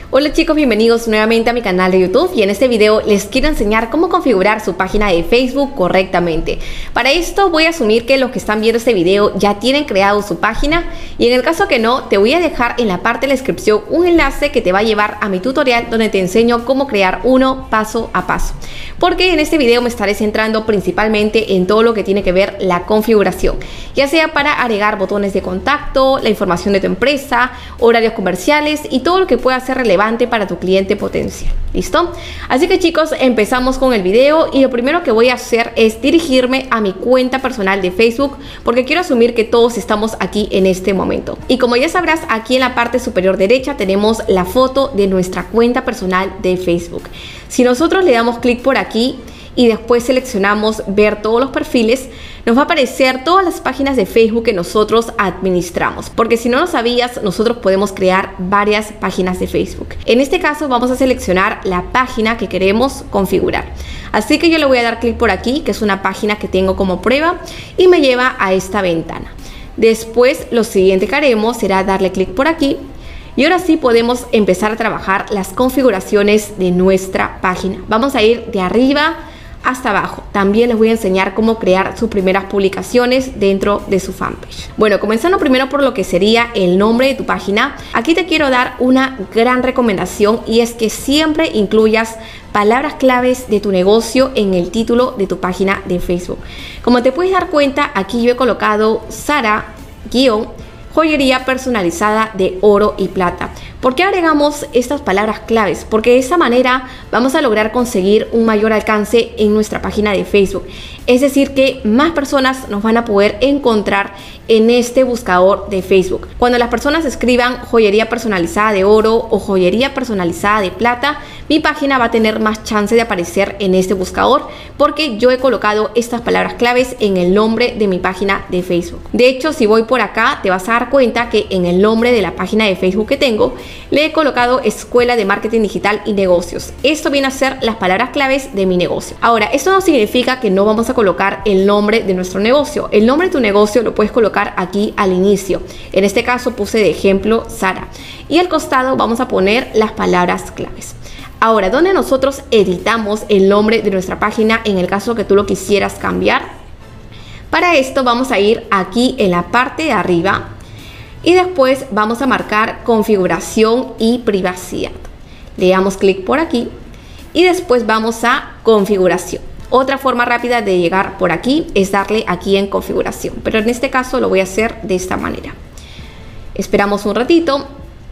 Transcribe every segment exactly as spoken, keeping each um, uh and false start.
Hola chicos, bienvenidos nuevamente a mi canal de YouTube y en este video les quiero enseñar cómo configurar su página de Facebook correctamente. Para esto voy a asumir que los que están viendo este video ya tienen creado su página y en el caso que no, te voy a dejar en la parte de la descripción un enlace que te va a llevar a mi tutorial donde te enseño cómo crear uno paso a paso. Porque en este video me estaré centrando principalmente en todo lo que tiene que ver la configuración, ya sea para agregar botones de contacto, la información de tu empresa, horarios comerciales y todo lo que pueda ser relevante para tu cliente potencial. ¿Listo? Así que chicos, empezamos con el video y lo primero que voy a hacer es dirigirme a mi cuenta personal de Facebook porque quiero asumir que todos estamos aquí en este momento. Y como ya sabrás, aquí en la parte superior derecha tenemos la foto de nuestra cuenta personal de Facebook. Si nosotros le damos clic por aquí y después seleccionamos ver todos los perfiles, nos va a aparecer todas las páginas de Facebook que nosotros administramos, porque si no lo sabías, nosotros podemos crear varias páginas de Facebook. En este caso vamos a seleccionar la página que queremos configurar, así que yo le voy a dar clic por aquí, que es una página que tengo como prueba y me lleva a esta ventana. Después lo siguiente que haremos será darle clic por aquí y ahora sí podemos empezar a trabajar las configuraciones de nuestra página. Vamos a ir de arriba hasta abajo. También les voy a enseñar cómo crear sus primeras publicaciones dentro de su fanpage. Bueno, comenzando primero por lo que sería el nombre de tu página. Aquí te quiero dar una gran recomendación y es que siempre incluyas palabras claves de tu negocio en el título de tu página de Facebook. Como te puedes dar cuenta, aquí yo he colocado Sara guión joyería personalizada de oro y plata. ¿Por qué agregamos estas palabras claves? Porque de esa manera vamos a lograr conseguir un mayor alcance en nuestra página de Facebook. Es decir, que más personas nos van a poder encontrar en este buscador de Facebook. Cuando las personas escriban joyería personalizada de oro o joyería personalizada de plata, mi página va a tener más chance de aparecer en este buscador porque yo he colocado estas palabras claves en el nombre de mi página de Facebook. De hecho, si voy por acá, te vas a dar cuenta que en el nombre de la página de Facebook que tengo, le he colocado Escuela de Marketing Digital y Negocios. Esto viene a ser las palabras claves de mi negocio. Ahora, esto no significa que no vamos a colocar el nombre de nuestro negocio. El nombre de tu negocio lo puedes colocar aquí al inicio. En este caso puse de ejemplo Sara. Y al costado vamos a poner las palabras claves. Ahora, donde nosotros editamos el nombre de nuestra página en el caso que tú lo quisieras cambiar. Para esto vamos a ir aquí en la parte de arriba y después vamos a marcar configuración y privacidad. Le damos clic por aquí y después vamos a configuración. Otra forma rápida de llegar por aquí es darle aquí en configuración, pero en este caso lo voy a hacer de esta manera. Esperamos un ratito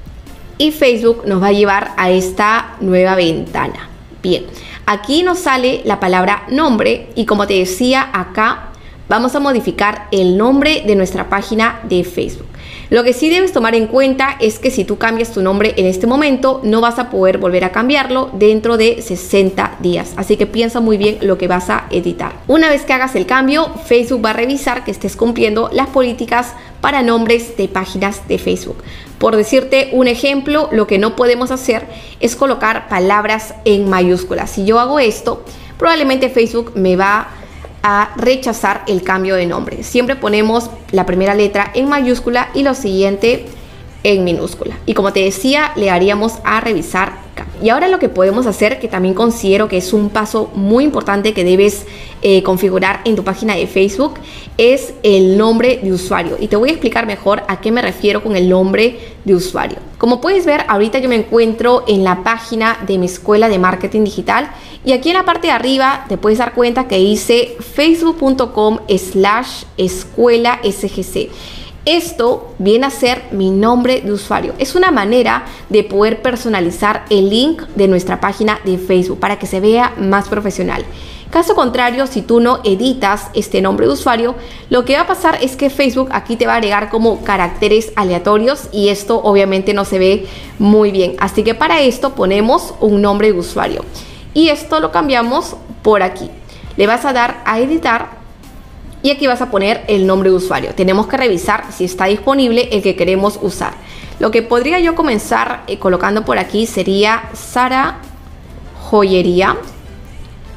y Facebook nos va a llevar a esta nueva ventana. Bien, aquí nos sale la palabra nombre y como te decía, acá vamos a modificar el nombre de nuestra página de Facebook. Lo que sí debes tomar en cuenta es que si tú cambias tu nombre en este momento, no vas a poder volver a cambiarlo dentro de sesenta días. Así que piensa muy bien lo que vas a editar. Una vez que hagas el cambio, Facebook va a revisar que estés cumpliendo las políticas para nombres de páginas de Facebook. Por decirte un ejemplo, lo que no podemos hacer es colocar palabras en mayúsculas. Si yo hago esto, probablemente Facebook me va a a rechazar el cambio de nombre. Siempre ponemos la primera letra en mayúscula y lo siguiente en minúscula. Y como te decía, le haríamos a revisar. Y ahora lo que podemos hacer, que también considero que es un paso muy importante que debes eh, configurar en tu página de Facebook, es el nombre de usuario. Y te voy a explicar mejor a qué me refiero con el nombre de usuario. Como puedes ver, ahorita yo me encuentro en la página de mi escuela de marketing digital y aquí en la parte de arriba te puedes dar cuenta que dice facebook punto com slash escuela S G C. Esto viene a ser mi nombre de usuario. Es una manera de poder personalizar el link de nuestra página de Facebook para que se vea más profesional. Caso contrario, si tú no editas este nombre de usuario, lo que va a pasar es que Facebook aquí te va a agregar como caracteres aleatorios y esto obviamente no se ve muy bien. Así que para esto ponemos un nombre de usuario y esto lo cambiamos por aquí. Le vas a dar a editar y aquí vas a poner el nombre de usuario. Tenemos que revisar si está disponible el que queremos usar. Lo que podría yo comenzar eh, colocando por aquí sería Sara Joyería.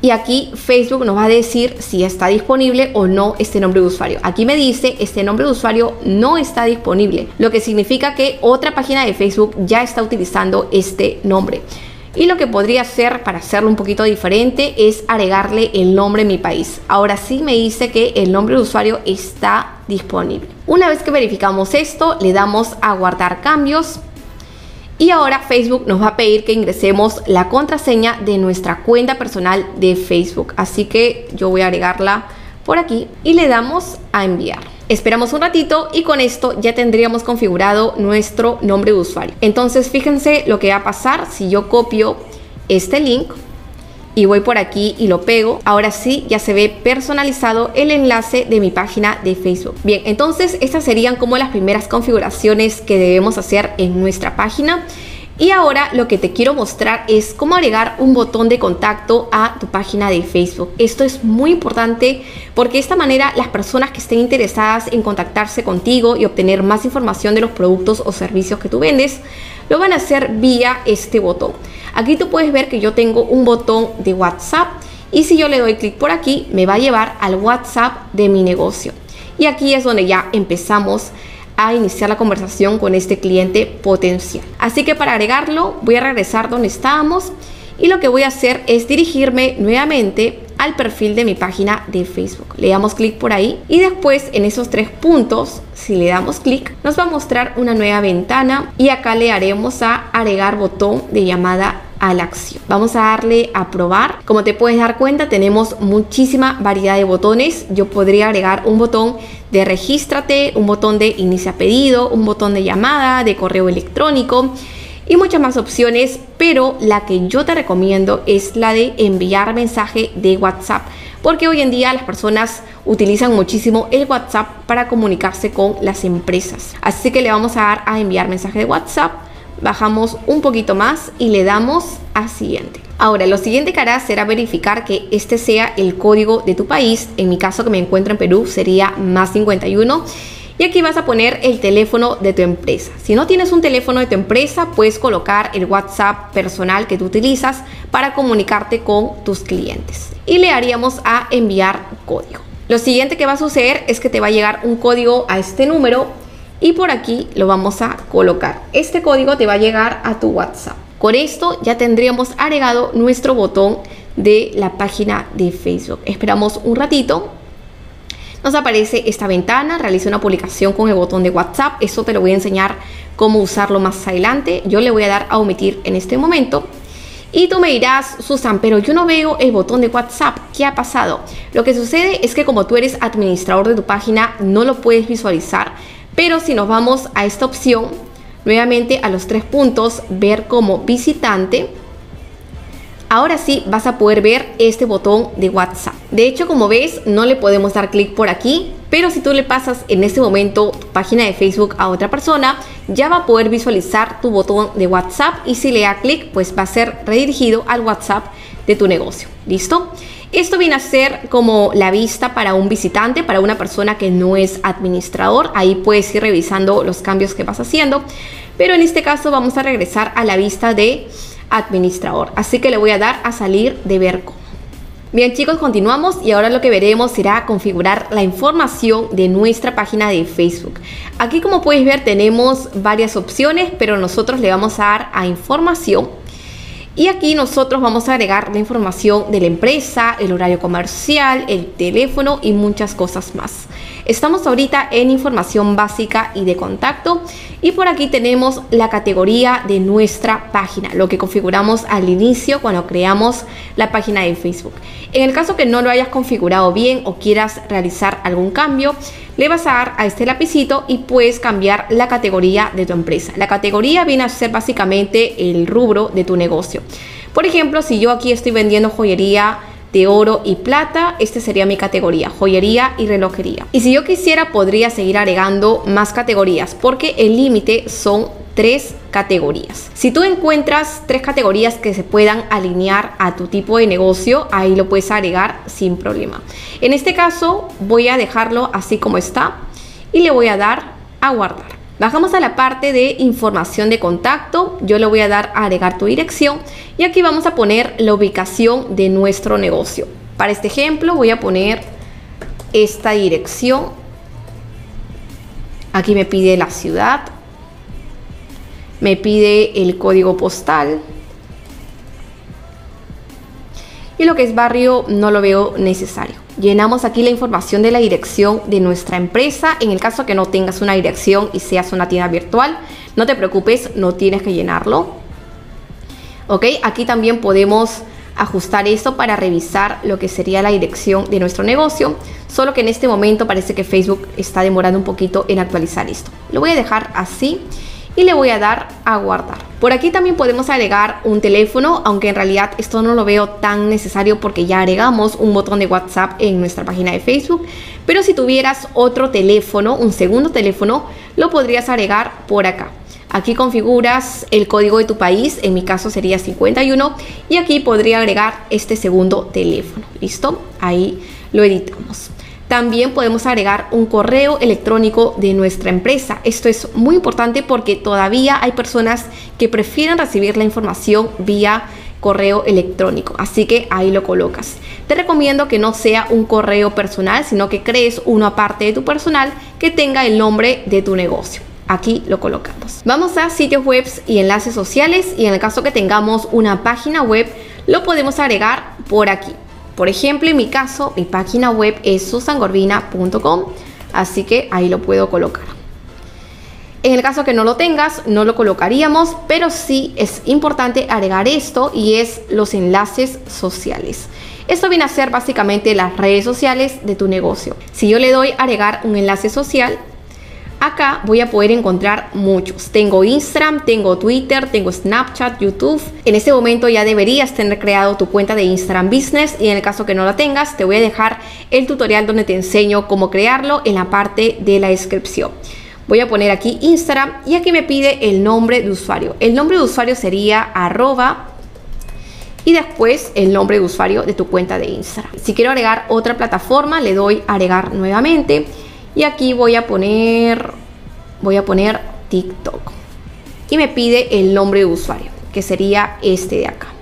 y aquí Facebook nos va a decir si está disponible o no este nombre de usuario. Aquí me dice este nombre de usuario no está disponible, lo que significa que otra página de Facebook ya está utilizando este nombre. Y lo que podría hacer para hacerlo un poquito diferente es agregarle el nombre de mi país. Ahora sí me dice que el nombre de usuario está disponible. Una vez que verificamos esto, le damos a guardar cambios. Y ahora Facebook nos va a pedir que ingresemos la contraseña de nuestra cuenta personal de Facebook. Así que yo voy a agregarla por aquí y le damos a enviar. Esperamos un ratito y con esto ya tendríamos configurado nuestro nombre de usuario. Entonces fíjense lo que va a pasar si yo copio este link y voy por aquí y lo pego. Ahora sí ya se ve personalizado el enlace de mi página de Facebook. Bien, entonces estas serían como las primeras configuraciones que debemos hacer en nuestra página. Y ahora lo que te quiero mostrar es cómo agregar un botón de contacto a tu página de Facebook. Esto es muy importante porque de esta manera las personas que estén interesadas en contactarse contigo y obtener más información de los productos o servicios que tú vendes, lo van a hacer vía este botón. Aquí tú puedes ver que yo tengo un botón de WhatsApp y si yo le doy clic por aquí me va a llevar al WhatsApp de mi negocio. Y aquí es donde ya empezamos a iniciar la conversación con este cliente potencial. Así que para agregarlo voy a regresar donde estábamos y lo que voy a hacer es dirigirme nuevamente al perfil de mi página de Facebook. Le damos clic por ahí y después en esos tres puntos, si le damos clic, nos va a mostrar una nueva ventana y acá le haremos a agregar botón de llamada a la acción. Vamos a darle a probar. Como te puedes dar cuenta, tenemos muchísima variedad de botones. Yo podría agregar un botón de regístrate, un botón de inicia pedido, un botón de llamada, de correo electrónico y muchas más opciones, pero la que yo te recomiendo es la de enviar mensaje de WhatsApp, porque hoy en día las personas utilizan muchísimo el WhatsApp para comunicarse con las empresas. Así que le vamos a dar a enviar mensaje de WhatsApp, bajamos un poquito más y le damos a siguiente. Ahora lo siguiente que hará será verificar que este sea el código de tu país. En mi caso, que me encuentro en Perú, sería más cincuenta y uno. Y aquí vas a poner el teléfono de tu empresa. Si no tienes un teléfono de tu empresa, puedes colocar el WhatsApp personal que tú utilizas para comunicarte con tus clientes. Y le haríamos a enviar código. Lo siguiente que va a suceder es que te va a llegar un código a este número y por aquí lo vamos a colocar. Este código te va a llegar a tu WhatsApp. Con esto ya tendríamos agregado nuestro botón de la página de Facebook. Esperamos un ratito. Nos aparece esta ventana, realiza una publicación con el botón de WhatsApp. Eso te lo voy a enseñar cómo usarlo más adelante. Yo le voy a dar a omitir en este momento. Y tú me dirás, Susan, pero yo no veo el botón de WhatsApp. ¿Qué ha pasado? Lo que sucede es que como tú eres administrador de tu página, no lo puedes visualizar. Pero si nos vamos a esta opción, nuevamente a los tres puntos, ver como visitante, ahora sí vas a poder ver este botón de WhatsApp. De hecho, como ves, no le podemos dar clic por aquí, pero si tú le pasas en este momento tu página de Facebook a otra persona, ya va a poder visualizar tu botón de WhatsApp y si le da clic, pues va a ser redirigido al WhatsApp de tu negocio. ¿Listo? Esto viene a ser como la vista para un visitante, para una persona que no es administrador. Ahí puedes ir revisando los cambios que vas haciendo, pero en este caso vamos a regresar a la vista de administrador. Así que le voy a dar a salir de ver cómo. Bien chicos, continuamos y ahora lo que veremos será configurar la información de nuestra página de Facebook. Aquí, como puedes ver, tenemos varias opciones, pero nosotros le vamos a dar a información. Y aquí nosotros vamos a agregar la información de la empresa, el horario comercial, el teléfono y muchas cosas más. Estamos ahorita en información básica y de contacto y por aquí tenemos la categoría de nuestra página, lo que configuramos al inicio cuando creamos la página de Facebook. En el caso que no lo hayas configurado bien o quieras realizar algún cambio, le vas a dar a este lapicito y puedes cambiar la categoría de tu empresa. La categoría viene a ser básicamente el rubro de tu negocio. Por ejemplo, si yo aquí estoy vendiendo joyería de oro y plata, esta sería mi categoría, joyería y relojería. Y si yo quisiera, podría seguir agregando más categorías porque el límite son tres categorías. Si tú encuentras tres categorías que se puedan alinear a tu tipo de negocio, ahí lo puedes agregar sin problema. En este caso voy a dejarlo así como está y le voy a dar a guardar. Bajamos a la parte de información de contacto. Yo le voy a dar a agregar tu dirección y aquí vamos a poner la ubicación de nuestro negocio. Para este ejemplo voy a poner esta dirección. Aquí me pide la ciudad, me pide el código postal y lo que es barrio no lo veo necesario. Llenamos aquí la información de la dirección de nuestra empresa. En el caso que no tengas una dirección y seas una tienda virtual, no te preocupes, no tienes que llenarlo. Ok, aquí también podemos ajustar esto para revisar lo que sería la dirección de nuestro negocio, solo que en este momento parece que Facebook está demorando un poquito en actualizar esto. Lo voy a dejar así y le voy a dar a guardar. Por aquí también podemos agregar un teléfono, aunque en realidad esto no lo veo tan necesario porque ya agregamos un botón de WhatsApp en nuestra página de Facebook, pero si tuvieras otro teléfono, un segundo teléfono, lo podrías agregar por acá. Aquí configuras el código de tu país, en mi caso sería cincuenta y uno, y aquí podría agregar este segundo teléfono. ¿Listo? Ahí lo editamos. También podemos agregar un correo electrónico de nuestra empresa. Esto es muy importante porque todavía hay personas que prefieren recibir la información vía correo electrónico, así que ahí lo colocas. Te recomiendo que no sea un correo personal, sino que crees uno aparte de tu personal que tenga el nombre de tu negocio. Aquí lo colocamos. Vamos a sitios web y enlaces sociales, y en el caso que tengamos una página web lo podemos agregar por aquí. Por ejemplo, en mi caso, mi página web es susan gorbina punto com, así que ahí lo puedo colocar. En el caso que no lo tengas, no lo colocaríamos, pero sí es importante agregar esto, y es los enlaces sociales. Esto viene a ser básicamente las redes sociales de tu negocio. Si yo le doy a agregar un enlace social, acá voy a poder encontrar muchos. Tengo Instagram, tengo Twitter, tengo Snapchat, YouTube. En este momento ya deberías tener creado tu cuenta de Instagram Business, y en el caso que no la tengas, te voy a dejar el tutorial donde te enseño cómo crearlo en la parte de la descripción. Voy a poner aquí Instagram y aquí me pide el nombre de usuario. El nombre de usuario sería arroba y después el nombre de usuario de tu cuenta de Instagram. Si quiero agregar otra plataforma, le doy a agregar nuevamente. Y aquí voy a poner, voy a poner TikTok. Y me pide el nombre de usuario, que sería este de acá.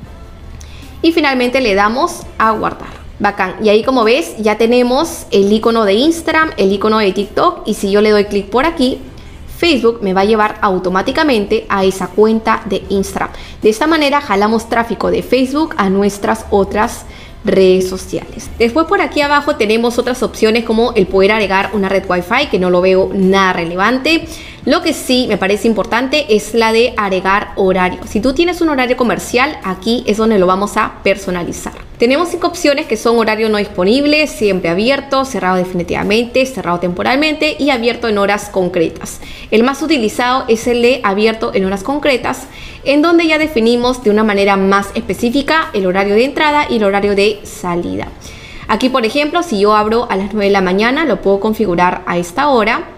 Y finalmente le damos a guardar. Bacán. Y ahí, como ves, ya tenemos el icono de Instagram, el icono de TikTok. Y si yo le doy clic por aquí, Facebook me va a llevar automáticamente a esa cuenta de Instagram. De esta manera jalamos tráfico de Facebook a nuestras otras redes sociales. Después, por aquí abajo tenemos otras opciones como el poder agregar una red Wi-Fi, que no lo veo nada relevante. Lo que sí me parece importante es la de agregar horario. Si tú tienes un horario comercial, aquí es donde lo vamos a personalizar. Tenemos cinco opciones que son horario no disponible, siempre abierto, cerrado definitivamente, cerrado temporalmente y abierto en horas concretas. El más utilizado es el de abierto en horas concretas, en donde ya definimos de una manera más específica el horario de entrada y el horario de salida. Aquí, por ejemplo, si yo abro a las nueve de la mañana, lo puedo configurar a esta hora.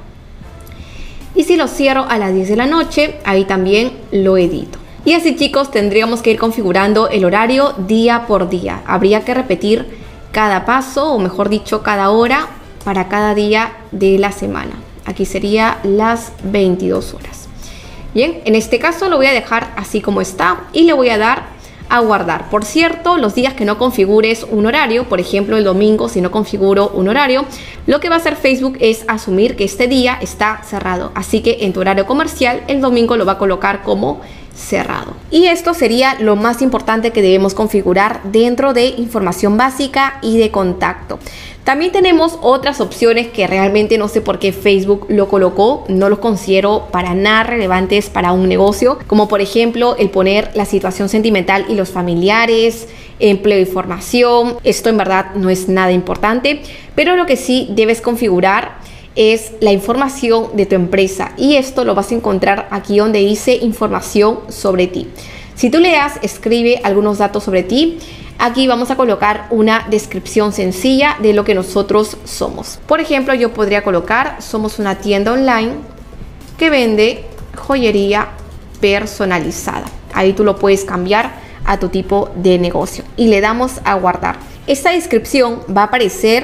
Y si lo cierro a las diez de la noche, ahí también lo edito. Y así, chicos, tendríamos que ir configurando el horario día por día. Habría que repetir cada paso, o mejor dicho, cada hora para cada día de la semana. Aquí sería las veintidós horas. Bien, en este caso lo voy a dejar así como está y le voy a dar a guardar. Por cierto, los días que no configures un horario, por ejemplo el domingo, si no configuro un horario, lo que va a hacer Facebook es asumir que este día está cerrado. Así que en tu horario comercial, el domingo lo va a colocar como cerrado. Y esto sería lo más importante que debemos configurar dentro de información básica y de contacto. También tenemos otras opciones que realmente no sé por qué Facebook lo colocó, no los considero para nada relevantes para un negocio, como por ejemplo el poner la situación sentimental y los familiares, empleo y formación. Esto en verdad no es nada importante, pero lo que sí debes configurar es la información de tu empresa, y esto lo vas a encontrar aquí donde dice información sobre ti. Si tú le das escribe algunos datos sobre ti, aquí vamos a colocar una descripción sencilla de lo que nosotros somos. Por ejemplo, yo podría colocar: somos una tienda online que vende joyería personalizada. Ahí tú lo puedes cambiar a tu tipo de negocio y le damos a guardar. Esta descripción va a aparecer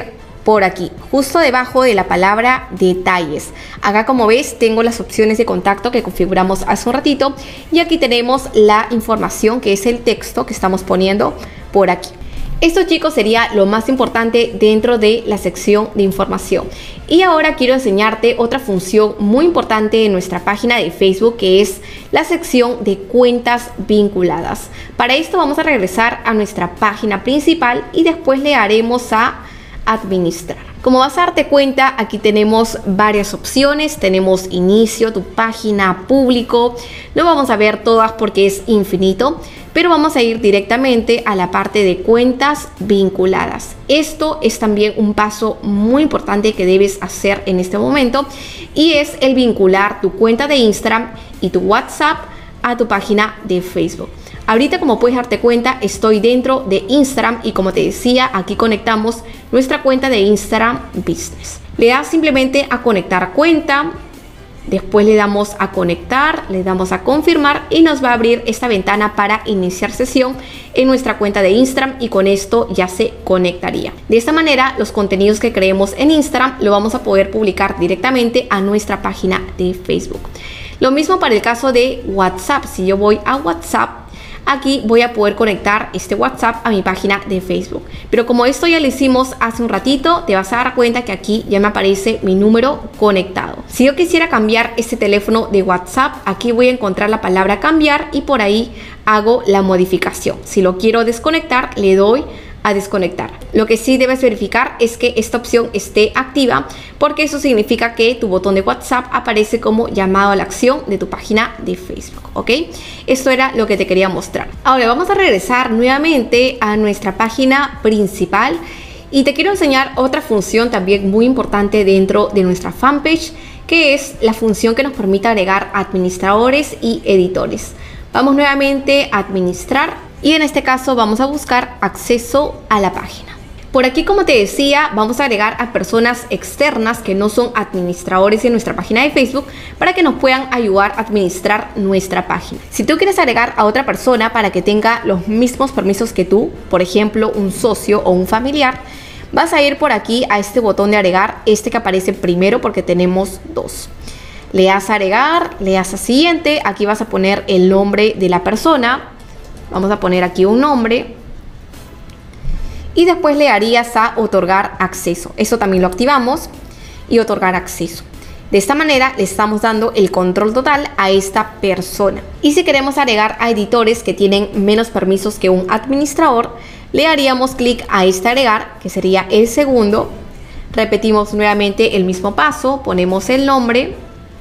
por aquí, justo debajo de la palabra detalles. Acá, como ves, tengo las opciones de contacto que configuramos hace un ratito y aquí tenemos la información, que es el texto que estamos poniendo por aquí. Esto, chicos, sería lo más importante dentro de la sección de información. Y ahora quiero enseñarte otra función muy importante en nuestra página de Facebook, que es la sección de cuentas vinculadas. Para esto vamos a regresar a nuestra página principal y después le haremos a administrar. Como vas a darte cuenta, aquí tenemos varias opciones. Tenemos inicio, tu página, público. No vamos a ver todas porque es infinito, pero vamos a ir directamente a la parte de cuentas vinculadas. Esto es también un paso muy importante que debes hacer en este momento, y es el vincular tu cuenta de Instagram y tu WhatsApp a tu página de Facebook. Ahorita, como puedes darte cuenta, estoy dentro de Instagram y, como te decía, aquí conectamos nuestra cuenta de Instagram Business. Le das simplemente a conectar cuenta, después le damos a conectar, le damos a confirmar y nos va a abrir esta ventana para iniciar sesión en nuestra cuenta de Instagram, y con esto ya se conectaría. De esta manera, los contenidos que creemos en Instagram lo vamos a poder publicar directamente a nuestra página de Facebook. Lo mismo para el caso de WhatsApp. Si yo voy a WhatsApp, aquí voy a poder conectar este WhatsApp a mi página de Facebook. Pero como esto ya lo hicimos hace un ratito, te vas a dar cuenta que aquí ya me aparece mi número conectado. Si yo quisiera cambiar este teléfono de WhatsApp, aquí voy a encontrar la palabra cambiar y por ahí hago la modificación. Si lo quiero desconectar, le doy a desconectar. Lo que sí debes verificar es que esta opción esté activa, porque eso significa que tu botón de WhatsApp aparece como llamado a la acción de tu página de Facebook, ¿ok? Esto era lo que te quería mostrar. Ahora vamos a regresar nuevamente a nuestra página principal y te quiero enseñar otra función también muy importante dentro de nuestra fanpage, que es la función que nos permite agregar administradores y editores. Vamos nuevamente a administrar. Y en este caso vamos a buscar acceso a la página. Por aquí, como te decía, vamos a agregar a personas externas que no son administradores en nuestra página de Facebook para que nos puedan ayudar a administrar nuestra página. Si tú quieres agregar a otra persona para que tenga los mismos permisos que tú, por ejemplo, un socio o un familiar, vas a ir por aquí a este botón de agregar, este que aparece primero porque tenemos dos. Le das a agregar, le das a siguiente, aquí vas a poner el nombre de la persona. Vamos a poner aquí un nombre y después le darías a otorgar acceso. Eso también lo activamos, y otorgar acceso. De esta manera le estamos dando el control total a esta persona. Y si queremos agregar a editores que tienen menos permisos que un administrador, le daríamos clic a este agregar, que sería el segundo. Repetimos nuevamente el mismo paso, ponemos el nombre.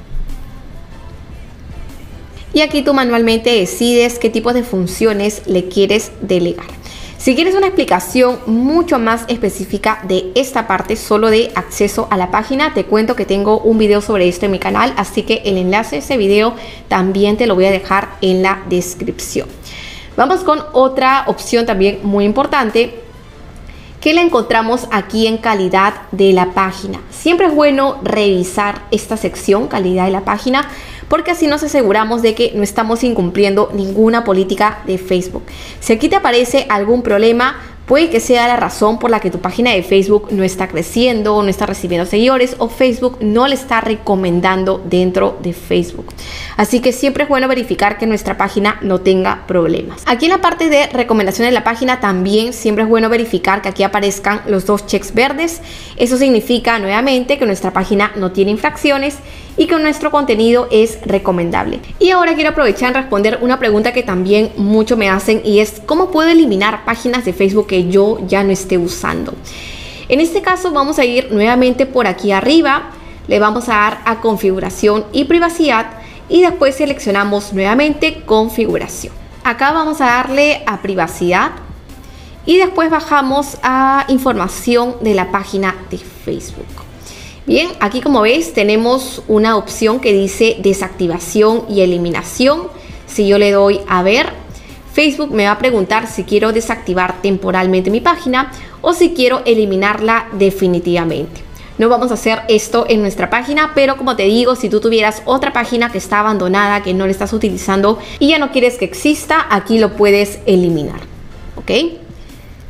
Y aquí tú manualmente decides qué tipo de funciones le quieres delegar. Si quieres una explicación mucho más específica de esta parte, solo de acceso a la página, te cuento que tengo un video sobre esto en mi canal, así que el enlace a ese video también te lo voy a dejar en la descripción. Vamos con otra opción también muy importante, que la encontramos aquí en calidad de la página. Siempre es bueno revisar esta sección, calidad de la página, porque así nos aseguramos de que no estamos incumpliendo ninguna política de Facebook. Si aquí te aparece algún problema, puede que sea la razón por la que tu página de Facebook no está creciendo, no está recibiendo seguidores, o Facebook no le está recomendando dentro de Facebook. Así que siempre es bueno verificar que nuestra página no tenga problemas. Aquí en la parte de recomendaciones de la página también siempre es bueno verificar que aquí aparezcan los dos checks verdes. Eso significa nuevamente que nuestra página no tiene infracciones y que nuestro contenido es recomendable. Y ahora quiero aprovechar en responder una pregunta que también mucho me hacen, y es ¿cómo puedo eliminar páginas de Facebook que yo ya no esté usando? En este caso vamos a ir nuevamente por aquí arriba, le vamos a dar a configuración y privacidad y después seleccionamos nuevamente configuración. Acá vamos a darle a privacidad y después bajamos a información de la página de Facebook. Bien, aquí como ves tenemos una opción que dice desactivación y eliminación. Si yo le doy a ver, Facebook me va a preguntar si quiero desactivar temporalmente mi página o si quiero eliminarla definitivamente. No vamos a hacer esto en nuestra página, pero como te digo, si tú tuvieras otra página que está abandonada, que no la estás utilizando y ya no quieres que exista, aquí lo puedes eliminar, ¿ok?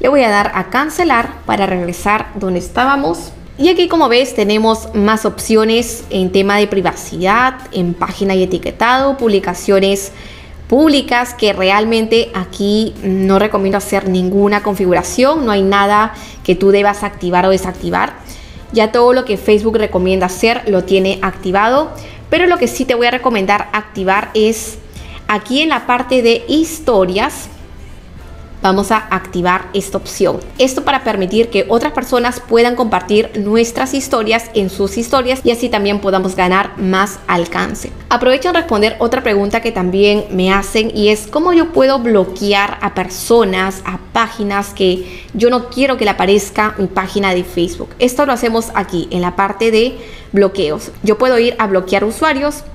Le voy a dar a cancelar para regresar donde estábamos. Y aquí, como ves, tenemos más opciones en tema de privacidad, en página y etiquetado, publicaciones públicas, que realmente aquí no recomiendo hacer ninguna configuración. No hay nada que tú debas activar o desactivar. Ya todo lo que Facebook recomienda hacer lo tiene activado. Pero lo que sí te voy a recomendar activar es aquí en la parte de historias. Vamos a activar esta opción. Esto para permitir que otras personas puedan compartir nuestras historias en sus historias y así también podamos ganar más alcance. Aprovecho en responder otra pregunta que también me hacen, y es cómo yo puedo bloquear a personas, a páginas que yo no quiero que le aparezca mi página de Facebook. Esto lo hacemos aquí en la parte de bloqueos. Yo puedo ir a bloquear usuarios.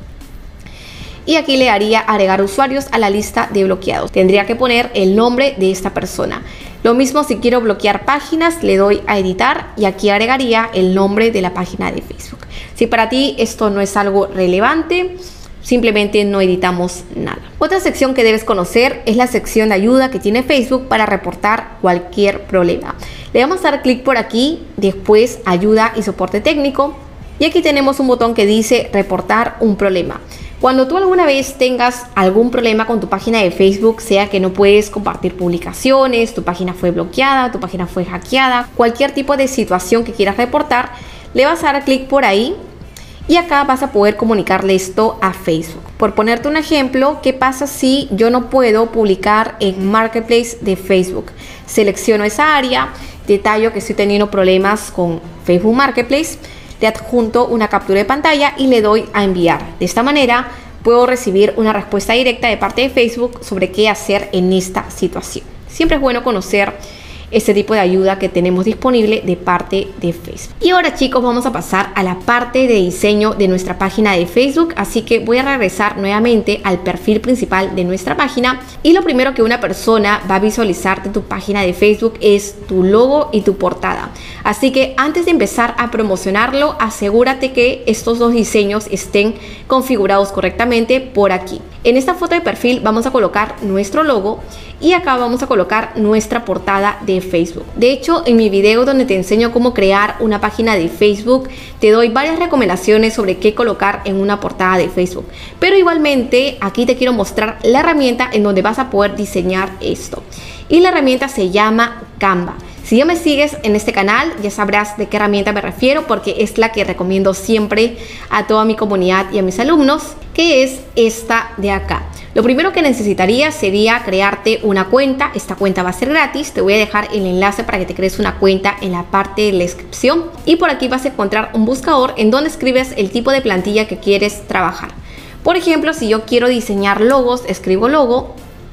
Y aquí le haría agregar usuarios a la lista de bloqueados. Tendría que poner el nombre de esta persona. Lo mismo si quiero bloquear páginas, le doy a editar y aquí agregaría el nombre de la página de Facebook. Si para ti esto no es algo relevante, simplemente no editamos nada. Otra sección que debes conocer es la sección de ayuda que tiene Facebook para reportar cualquier problema. Le vamos a dar clic por aquí, después ayuda y soporte técnico. Y aquí tenemos un botón que dice reportar un problema. Cuando tú alguna vez tengas algún problema con tu página de Facebook, sea que no puedes compartir publicaciones, tu página fue bloqueada, tu página fue hackeada, cualquier tipo de situación que quieras reportar, le vas a dar clic por ahí y acá vas a poder comunicarle esto a Facebook. Por ponerte un ejemplo, ¿qué pasa si yo no puedo publicar en Marketplace de Facebook? Selecciono esa área, detallo que estoy teniendo problemas con Facebook Marketplace, le adjunto una captura de pantalla y le doy a enviar. De esta manera puedo recibir una respuesta directa de parte de Facebook sobre qué hacer en esta situación. Siempre es bueno conocer este tipo de ayuda que tenemos disponible de parte de Facebook. Y ahora, chicos, vamos a pasar a la parte de diseño de nuestra página de Facebook. Así que voy a regresar nuevamente al perfil principal de nuestra página. Y lo primero que una persona va a visualizar de tu página de Facebook es tu logo y tu portada. Así que antes de empezar a promocionarlo, asegúrate que estos dos diseños estén configurados correctamente por aquí. En esta foto de perfil vamos a colocar nuestro logo y acá vamos a colocar nuestra portada de Facebook. De hecho, en mi video donde te enseño cómo crear una página de Facebook, te doy varias recomendaciones sobre qué colocar en una portada de Facebook. Pero igualmente aquí te quiero mostrar la herramienta en donde vas a poder diseñar esto. Y la herramienta se llama Canva. Si ya me sigues en este canal, ya sabrás de qué herramienta me refiero, porque es la que recomiendo siempre a toda mi comunidad y a mis alumnos, que es esta de acá. Lo primero que necesitarías sería crearte una cuenta. Esta cuenta va a ser gratis. Te voy a dejar el enlace para que te crees una cuenta en la parte de la descripción. Y por aquí vas a encontrar un buscador en donde escribes el tipo de plantilla que quieres trabajar. Por ejemplo, si yo quiero diseñar logos, escribo logo.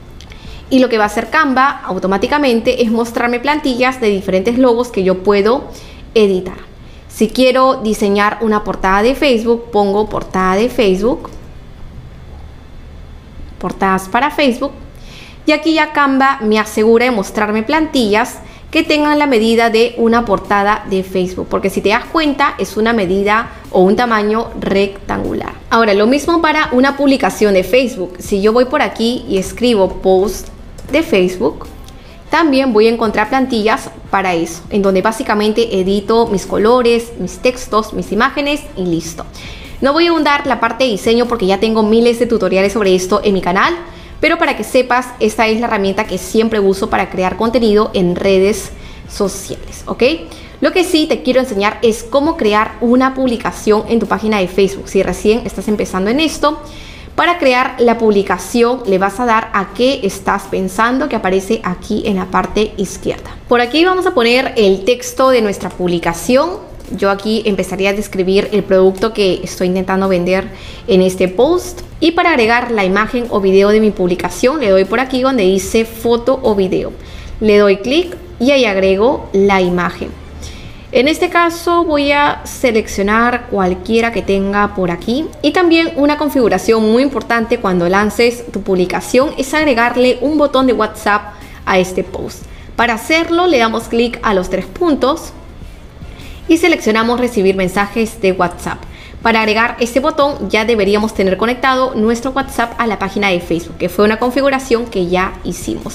Y lo que va a hacer Canva automáticamente es mostrarme plantillas de diferentes logos que yo puedo editar. Si quiero diseñar una portada de Facebook, pongo portada de Facebook, portadas para Facebook, y aquí ya Canva me asegura de mostrarme plantillas que tengan la medida de una portada de Facebook, porque si te das cuenta es una medida o un tamaño rectangular. Ahora, lo mismo para una publicación de Facebook. Si yo voy por aquí y escribo post de Facebook, también voy a encontrar plantillas para eso, en donde básicamente edito mis colores, mis textos, mis imágenes y listo. No voy a ahondar la parte de diseño porque ya tengo miles de tutoriales sobre esto en mi canal, pero para que sepas, esta es la herramienta que siempre uso para crear contenido en redes sociales, ¿ok? Lo que sí te quiero enseñar es cómo crear una publicación en tu página de Facebook. Si recién estás empezando en esto, para crear la publicación le vas a dar a qué estás pensando, que aparece aquí en la parte izquierda. Por aquí vamos a poner el texto de nuestra publicación. Yo aquí empezaría a describir el producto que estoy intentando vender en este post. Y para agregar la imagen o video de mi publicación, le doy por aquí donde dice foto o video. Le doy clic y ahí agrego la imagen. En este caso voy a seleccionar cualquiera que tenga por aquí. Y también una configuración muy importante cuando lances tu publicación es agregarle un botón de WhatsApp a este post. Para hacerlo le damos clic a los tres puntos y seleccionamos recibir mensajes de WhatsApp. Para agregar este botón ya deberíamos tener conectado nuestro WhatsApp a la página de Facebook, que fue una configuración que ya hicimos.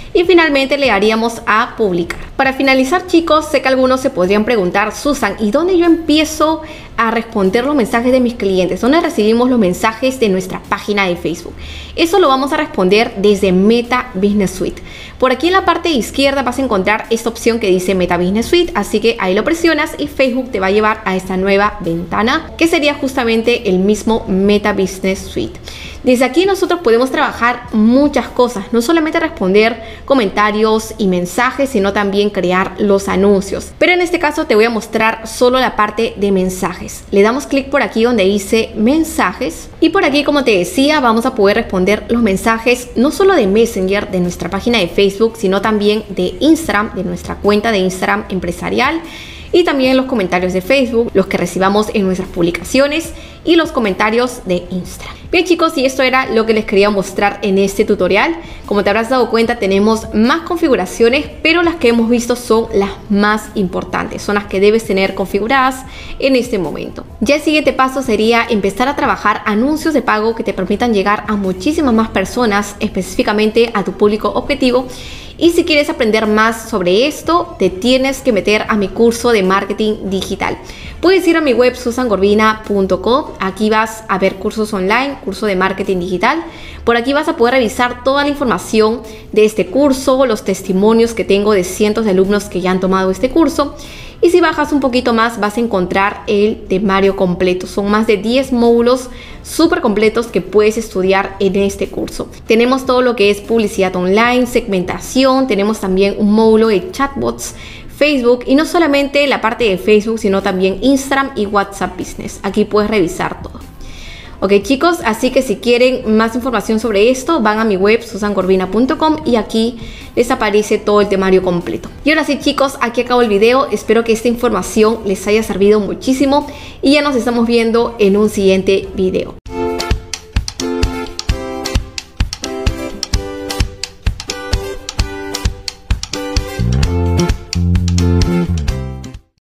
y finalmente le daríamos a publicar. Para finalizar, chicos, sé que algunos se podrían preguntar: Susan, ¿y dónde yo empiezo a responder los mensajes de mis clientes? ¿Dónde recibimos los mensajes de nuestra página de Facebook? Eso lo vamos a responder desde Meta Business Suite. Por aquí en la parte izquierda vas a encontrar esta opción que dice Meta Business Suite, así que ahí lo presionas y Facebook te va a llevar a esta nueva ventana, que sería justamente el mismo Meta Business Suite. Desde aquí nosotros podemos trabajar muchas cosas, no solamente responder comentarios y mensajes, sino también crear los anuncios. Pero en este caso te voy a mostrar solo la parte de mensajes. Le damos clic por aquí donde dice mensajes y por aquí, como te decía, vamos a poder responder los mensajes no solo de Messenger, de nuestra página de Facebook, sino también de Instagram, de nuestra cuenta de Instagram empresarial, y también los comentarios de Facebook, los que recibamos en nuestras publicaciones y los comentarios de Instagram. Bien, chicos, y esto era lo que les quería mostrar en este tutorial. Como te habrás dado cuenta, tenemos más configuraciones, pero las que hemos visto son las más importantes, son las que debes tener configuradas en este momento. Ya el siguiente paso sería empezar a trabajar anuncios de pago que te permitan llegar a muchísimas más personas, específicamente a tu público objetivo. Y si quieres aprender más sobre esto, te tienes que meter a mi curso de marketing digital. Puedes ir a mi web susan gorbina punto com. Aquí vas a ver cursos online, curso de marketing digital. Por aquí vas a poder revisar toda la información de este curso, los testimonios que tengo de cientos de alumnos que ya han tomado este curso. Y si bajas un poquito más, vas a encontrar el temario completo. Son más de diez módulos súper completos que puedes estudiar en este curso. Tenemos todo lo que es publicidad online, segmentación, tenemos también un módulo de chatbots, Facebook, y no solamente la parte de Facebook, sino también Instagram y WhatsApp Business. Aquí puedes revisar todo. Ok, chicos, así que si quieren más información sobre esto, van a mi web susan gorbina punto com y aquí les aparece todo el temario completo. Y ahora sí, chicos, aquí acabo el video. Espero que esta información les haya servido muchísimo y ya nos estamos viendo en un siguiente video.